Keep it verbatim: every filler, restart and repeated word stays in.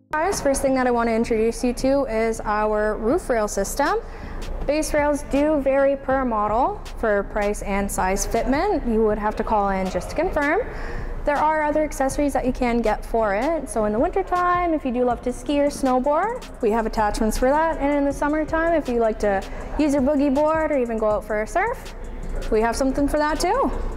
Guys, first thing that I want to introduce you to is our roof rail system. Base rails do vary per model for price and size fitment. You would have to call in just to confirm. There are other accessories that you can get for it. So in the wintertime, if you do love to ski or snowboard, we have attachments for that. And in the summertime, if you like to use your boogie board or even go out for a surf, we have something for that too.